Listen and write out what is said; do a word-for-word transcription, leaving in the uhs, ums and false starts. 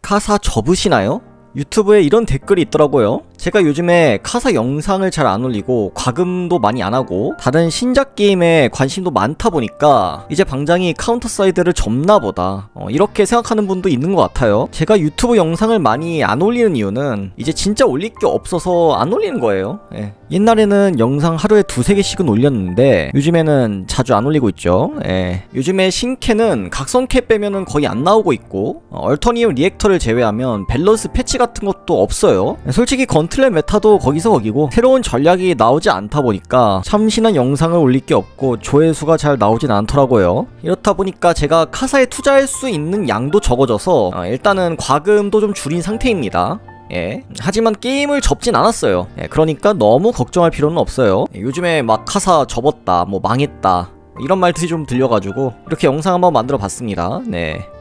카사 접으시나요? 유튜브에 이런 댓글이 있더라고요. 제가 요즘에 카사 영상을 잘 안 올리고 과금도 많이 안 하고 다른 신작 게임에 관심도 많다 보니까 이제 방장이 카운터 사이드를 접나 보다, 어, 이렇게 생각하는 분도 있는 것 같아요. 제가 유튜브 영상을 많이 안 올리는 이유는 이제 진짜 올릴 게 없어서 안 올리는 거예요. 예. 옛날에는 영상 하루에 두세 개씩은 올렸는데 요즘에는 자주 안 올리고 있죠. 예. 요즘에 신캐는 각성캐 빼면은 거의 안 나오고 있고, 어, 얼터니움 리액터를 제외하면 밸런스 패치 같은 것도 없어요. 솔직히 건틀렛 메타도 거기서 거기고 새로운 전략이 나오지 않다 보니까 참신한 영상을 올릴 게 없고 조회수가 잘 나오진 않더라고요. 이렇다 보니까 제가 카사에 투자할 수 있는 양도 적어져서 어, 일단은 과금도 좀 줄인 상태입니다. 예. 하지만 게임을 접진 않았어요. 예, 그러니까 너무 걱정할 필요는 없어요. 예, 요즘에 막 카사 접었다, 뭐 망했다, 이런 말들이 좀 들려가지고 이렇게 영상 한번 만들어 봤습니다. 네.